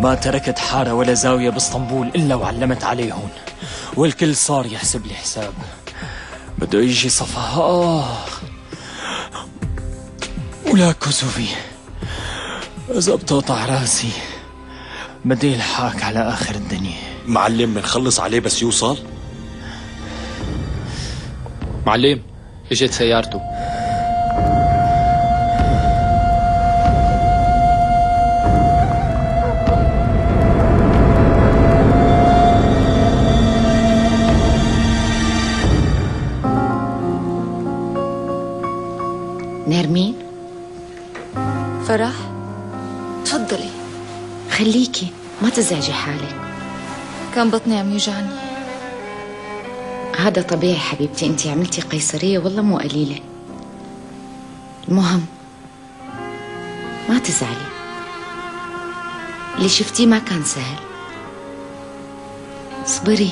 ما تركت حارة ولا زاوية باسطنبول إلا وعلمت عليه هون، والكل صار يحسب لي حساب. بده يجي صفا ولا كسوفي. إذا بتقطع راسي بدي الحاك على آخر الدنيا. معلم بنخلص عليه بس يوصل. معلم اجت سيارته. نرمين؟ فرح تفضلي. خليكي ما تزعجي حالك. كان بطني عم يوجعني. هذا طبيعي حبيبتي، انتي عملتي قيصرية والله مو قليلة. المهم ما تزعلي، اللي شفتيه ما كان سهل. اصبري،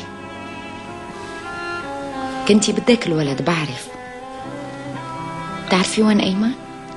كنتي بدك الولد بعرف. بتعرفي وين أيمن؟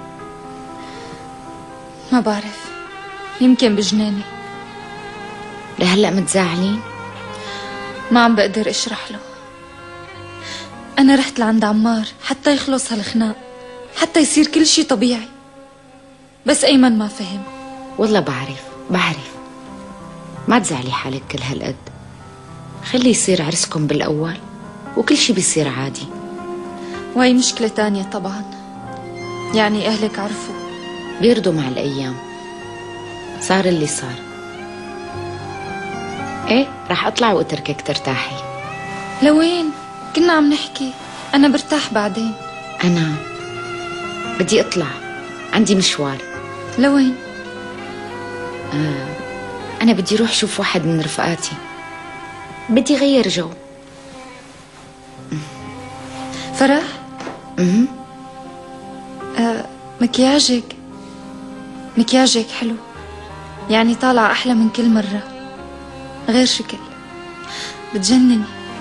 ما بعرف، يمكن بجناني. لهلأ متزاعلين؟ ما عم بقدر اشرح له. انا رحت لعند عمار حتى يخلص هالخناق، حتى يصير كل شي طبيعي، بس ايمن ما فهم. والله بعرف ما تزعلي حالك كل هالقد. خلي يصير عرسكم بالأول وكل شي بيصير عادي. وهي مشكلة تانية طبعا، يعني اهلك عرفوا. بيرضوا مع الأيام، صار اللي صار. ايه رح اطلع واتركك ترتاحي. لوين؟ كنا عم نحكي، انا برتاح بعدين. انا بدي اطلع، عندي مشوار. لوين؟ انا بدي اروح شوف واحد من رفقاتي، بدي غير جو. فرح؟ مكياجك حلو، يعني طالع احلى من كل مرة، غير شكل، بتجنني.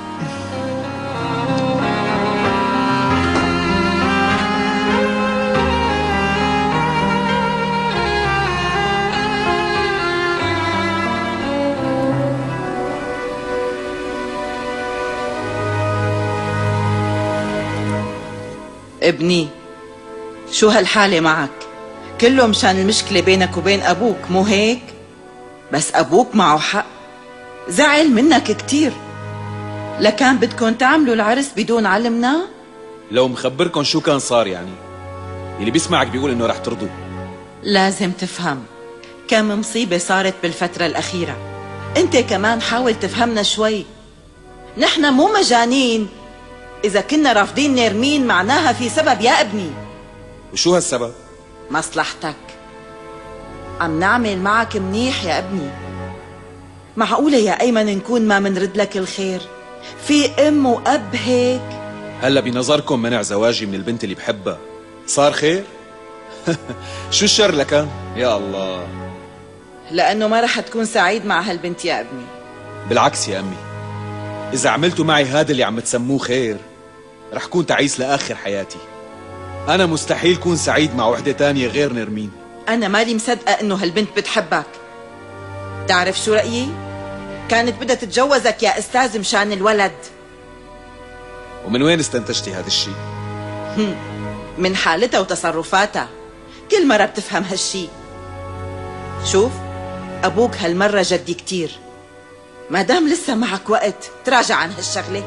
ابني شو هالحالة معك؟ كله مشان المشكلة بينك وبين أبوك، مو هيك؟ بس أبوك معه حق، زعل منك كتير. لكان بدكن تعملوا العرس بدون علمنا؟ لو مخبركن شو كان صار يعني؟ اللي بيسمعك بيقول انه رح ترضوا. لازم تفهم كم مصيبة صارت بالفترة الأخيرة. انت كمان حاول تفهمنا شوي. نحن مو مجانين. إذا كنا رافضين نرمين معناها في سبب يا ابني. وشو هالسبب؟ مصلحتك. عم نعمل معك منيح يا ابني. معقولة يا أيمن نكون ما منرد لك الخير؟ في أم وأب هيك؟ هلا بنظركم منع زواجي من البنت اللي بحبها صار خير؟ شو الشر لكان؟ يا الله. لأنه ما رح تكون سعيد مع هالبنت يا ابني. بالعكس يا أمي، إذا عملتوا معي هذا اللي عم تسموه خير رح كون تعيس لآخر حياتي. أنا مستحيل كون سعيد مع وحدة تانية غير نرمين. أنا مالي مصدقة إنه هالبنت بتحبك. تعرف شو رأيي؟ كانت بدها تتجوزك يا أستاذ مشان الولد. ومن وين استنتجتي هذا الشيء؟ من حالتها وتصرفاتها، كل مرة بتفهم هالشي. شوف أبوك هالمرة جدي كتير، ما دام لسه معك وقت تراجع عن هالشغلة.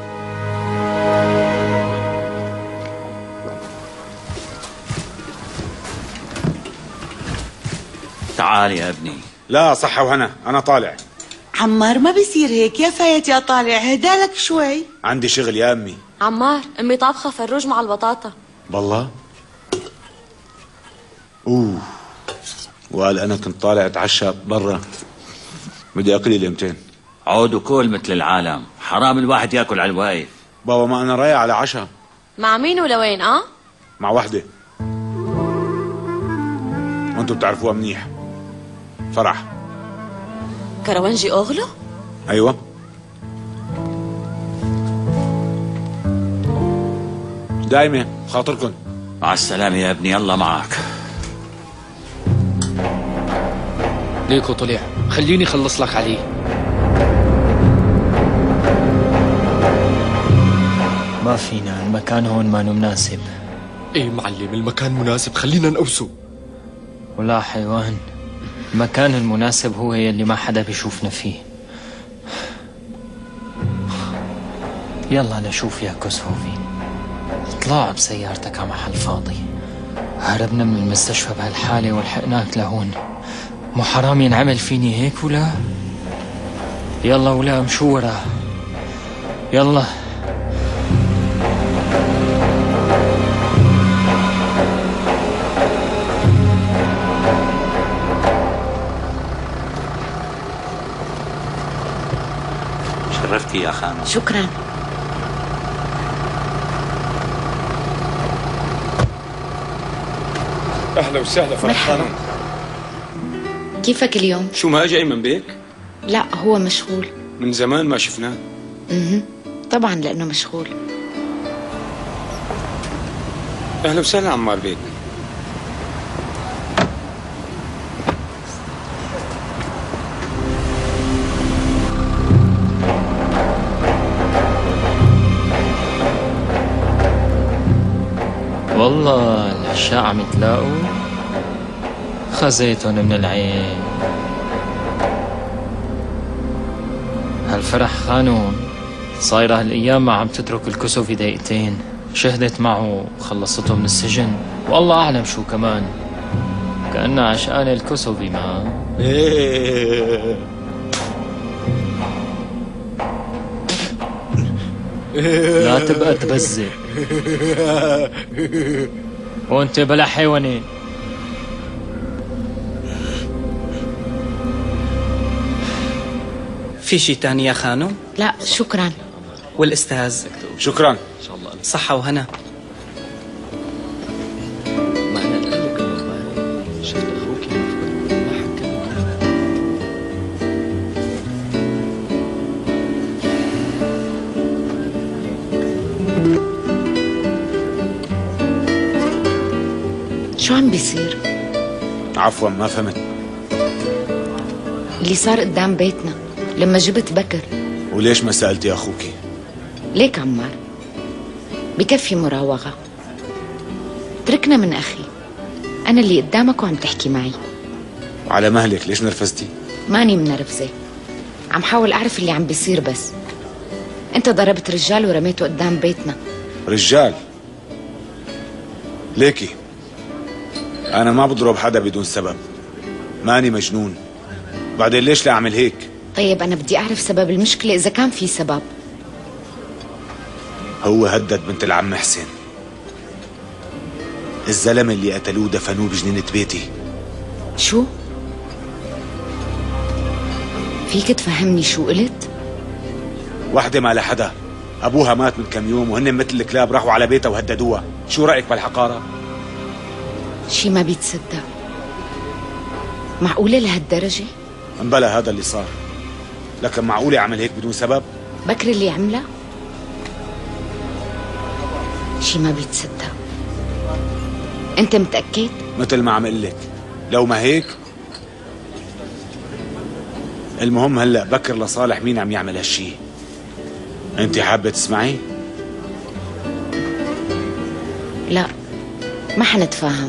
تعال يا ابني. لا صحة وهنا، أنا طالع. عمار ما بيصير هيك يا فايت يا طالع، هدالك شوي. عندي شغل يا أمي. عمار أمي طابخة فروج مع البطاطا. بالله؟ وقال أنا كنت طالع أتعشى برا، بدي أقلي ليمتين. عود وكل مثل العالم، حرام الواحد ياكل على الواقف. بابا ما أنا رايح على عشاء. مع مين ولوين؟ مع وحدة وأنتوا بتعرفوها منيح، فرح. كروانجي أغلو؟ أيوة. دايما خاطركن. مع السلامة يا ابني، الله معك. ليكو طلع. خليني خلص لك عليه. ما فينا، المكان هون ما مناسب. ايه معلم، المكان مناسب، خلينا نقوسه. ولا حيوان، المكان المناسب هو يلي ما حدا بيشوفنا فيه. يلا لشوف يا كسوفي، اطلع بسيارتك على محل فاضي. هربنا من المستشفى بهالحالة ولحقناك لهون، مو حرام ينعمل فيني هيك ولا؟ يلا ولا مشو وراه، يلا. شرفتي يا خانم. شكرا. اهلا وسهلا فرح خانم. كيفك اليوم؟ شو ما جاي من بيك؟ لا هو مشغول. من زمان ما شفناه. طبعا لأنه مشغول. اهلا وسهلا عمار بيك. والله العشاء عم يتلاقوا، خزيتهم من العين. هالفرح خانون صايرة هالأيام ما عم تترك الكسوفي دقيقتين. شهدت معه وخلصته من السجن، والله أعلم شو كمان. كأنها عشقانة الكسوفي ما لا تبقى تبزر وانت بلا حيواني. في شي تاني يا خانم؟ لا شكرا. والأستاذ؟ شكرا. صحة وهنا. شو عم بيصير؟ عفوا ما فهمت. اللي صار قدام بيتنا لما جبت بكر. وليش ما سألتي أخوكي؟ ليك عمار، بكفي مراوغة. تركنا من أخي، أنا اللي قدامك وعم تحكي معي. وعلى مهلك ليش نرفزتي؟ ماني منرفزة، عم حاول أعرف اللي عم بيصير. بس أنت ضربت رجال ورميته قدام بيتنا. رجال؟ ليكي أنا ما بضرب حدا بدون سبب، ماني مجنون. بعدين ليش لا أعمل هيك؟ طيب أنا بدي أعرف سبب المشكلة إذا كان في سبب. هو هدد بنت العم حسين. الزلمة اللي قتلوه دفنوه بجنينة بيتي. شو؟ فيك تفهمني شو قلت؟ وحدة ما لحدا، أبوها مات من كم يوم وهن مثل الكلاب راحوا على بيتها وهددوها. شو رأيك بالحقارة؟ شي ما بيتصدق. معقولة لهالدرجة؟ انبلا هذا اللي صار، لكن معقولة أعمل هيك بدون سبب؟ بكر اللي عمله؟ شي ما بيتصدق. أنت متأكد؟ مثل ما عم قلك، لو ما هيك. المهم هلأ بكر لصالح مين عم يعمل هالشي؟ أنت حابة تسمعي؟ لا ما حنتفاهم.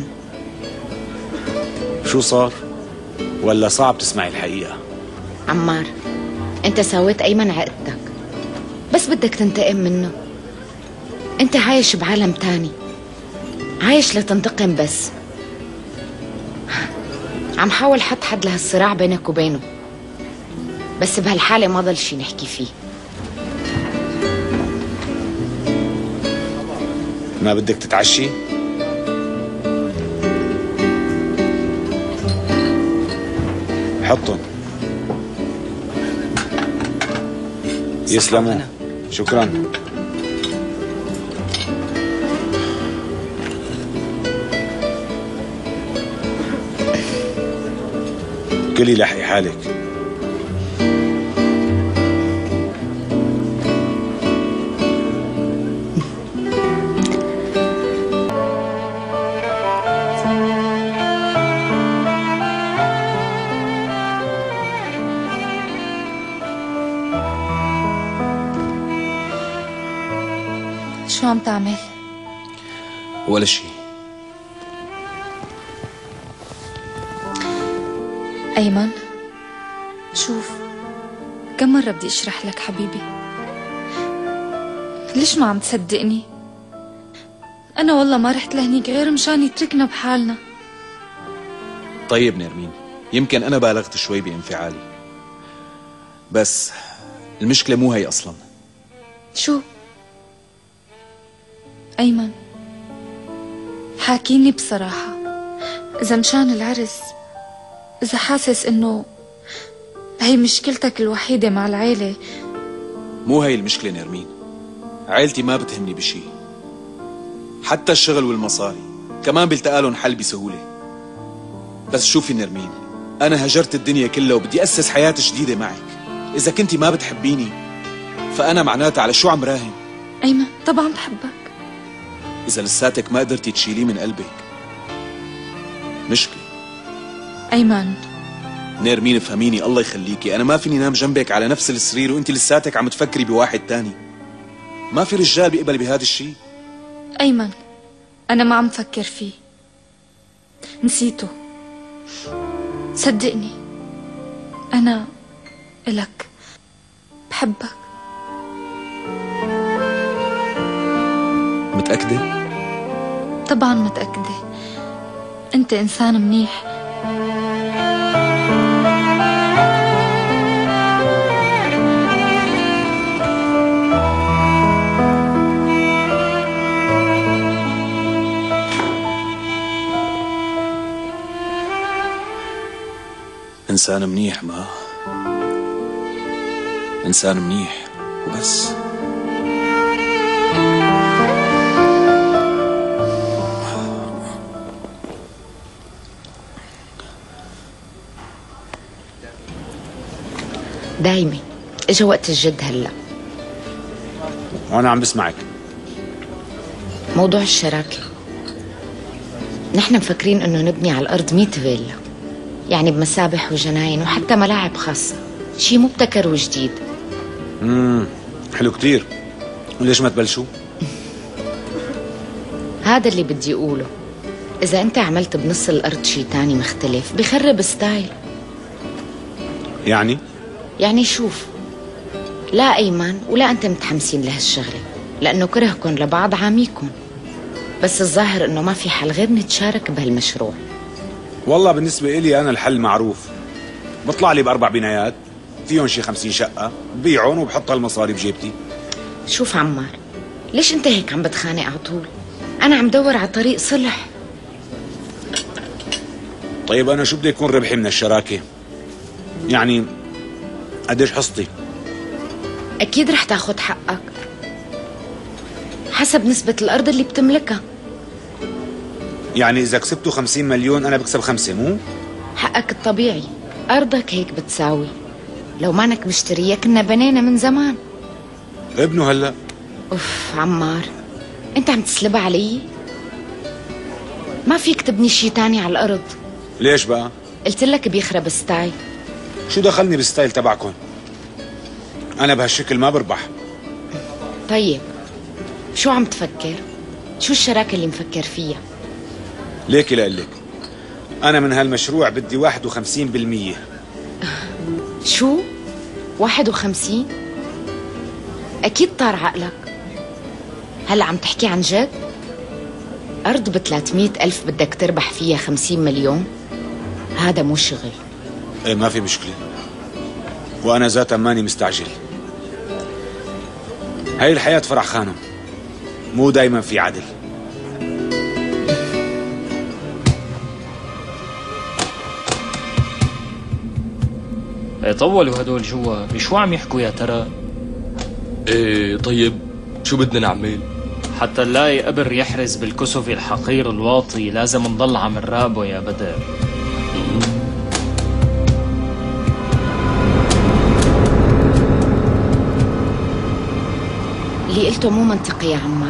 شو صار؟ ولا صعب تسمعي الحقيقة؟ عمار أنت ساويت أيمن عقدتك، بس بدك تنتقم منه. أنت عايش بعالم تاني، عايش لتنتقم بس. عم حاول حط حد لهالصراع بينك وبينه، بس بهالحالة ما ضل شي نحكي فيه. ما بدك تتعشي؟ حطهم. يسلموا. شكرا. كلي لحقي حالك. شو عم تعمل؟ ولا شيء. أيمن، شوف، كم مرة بدي أشرح لك حبيبي؟ ليش ما عم تصدقني؟ أنا والله ما رحت لهنيك غير مشان يتركنا بحالنا. طيب نرمين، يمكن أنا بالغت شوي بانفعالي، بس المشكلة مو هي أصلا. شو؟ أيمن، حاكيني بصراحة، إذا مشان العرس، إذا حاسس إنه هي مشكلتك الوحيدة مع العيلة. مو هي المشكلة نرمين، عيلتي ما بتهمني بشي، حتى الشغل والمصاري كمان بيلتقالن حل بسهولة. بس شوفي نرمين، أنا هجرت الدنيا كلها وبدي أسس حياة جديدة معك. إذا كنتي ما بتحبيني فأنا معناتها على شو عم راهن؟ أيمن، طبعا بحبك. إذا لساتك ما قدرتي تشيليه من قلبك مشكلة. أيمن نرمين افهميني الله يخليكي، أنا ما فيني نام جنبك على نفس السرير وأنت لساتك عم تفكري بواحد تاني. ما في رجال بيقبل بهذا الشيء. أيمن، أنا ما عم فكر فيه، نسيته. صدقني أنا إلك بحبك. متأكدة؟ طبعا متأكدة، أنت إنسان منيح. إنسان منيح، ما إنسان منيح وبس. دايما اجا وقت الجد هلا، وانا عم بسمعك. موضوع الشراكة، نحن مفكرين انه نبني على الارض 100 فيلا، يعني بمسابح وجناين وحتى ملاعب خاصة، شي مبتكر وجديد. حلو كتير. وليش ما تبلشوا؟ هذا اللي بدي اقوله، اذا انت عملت بنص الارض شي تاني مختلف بخرب ستايل. يعني شوف، لا أيمن ولا أنت متحمسين لهالشغلة، لأنه كرهكم لبعض عاميكم، بس الظاهر أنه ما في حل غير نتشارك بهالمشروع. والله بالنسبة إلي أنا الحل معروف، بطلع لي ب4 بنايات فيهم شي 50 شقة، ببيعهم وبحط هالمصاري بجيبتي. شوف عمار، ليش أنت هيك عم بتخانق على طول؟ أنا عم دور على طريق صلح. طيب أنا شو بدي يكون ربحي من الشراكة؟ يعني قديش حصتي؟ أكيد رح تاخد حقك حسب نسبة الأرض اللي بتملكها. يعني إذا كسبتوا 50 مليون أنا بكسب 5، مو؟ حقك الطبيعي، أرضك هيك بتساوي. لو مانك مشترية كنا بنينا من زمان. ابنه هلأ. أوف عمار، أنت عم تسلبها علي؟ ما فيك تبني شي تاني على الأرض. ليش بقى؟ قلت لك بيخرب ستايل. شو دخلني بالستايل تبعكم؟ أنا بهالشكل ما بربح. طيب شو عم تفكر؟ شو الشراكة اللي مفكر فيها؟ ليكي لقلك، أنا من هالمشروع بدي 51%. شو؟ 51؟ أكيد طار عقلك. هلأ عم تحكي عن جد؟ أرض ب300,000 بدك تربح فيها 50 مليون؟ هذا مو شغل. ايه ما في مشكلة، وأنا ذاتا ماني مستعجل. هاي الحياة فرع خانم، مو دايما في عدل. طولوا هدول جوا، بشو عم يحكوا يا ترى؟ ايه طيب شو بدنا نعمل؟ حتى نلاقي قبر يحرز بالكسف الحقير الواطي لازم نضل عم نراقبه يا بدر. اللي قلته مو منطقي يا عمار،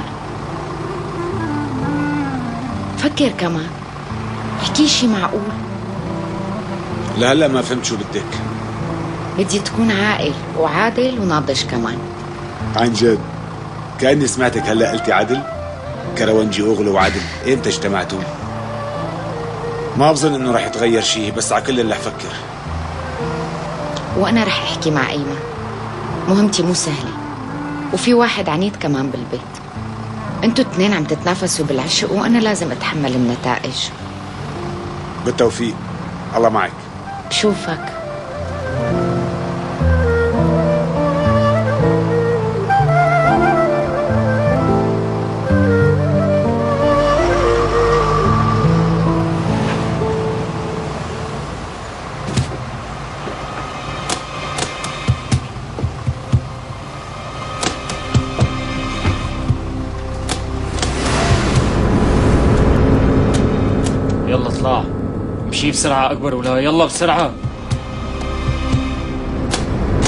فكر كمان، احكي شي معقول. لهلا ما فهمت شو بدك. بدي تكون عاقل وعادل وناضج كمان. عن جد؟ كأني سمعتك هلا قلتي عدل. كروانجي أغلى وعدل إمتى اجتمعتوا؟ ما بظن إنه رح يتغير شيء، بس على كل اللي رح فكر. وأنا رح أحكي مع أيمن. مهمتي مو سهلة، وفي واحد عنيد كمان بالبيت. انتوا اتنين عم تتنافسوا بالعشق وأنا لازم أتحمل النتائج. بالتوفيق، الله معك. بشوفك. يلا اطلع، امشي بسرعة أكبر ولا يلا بسرعة.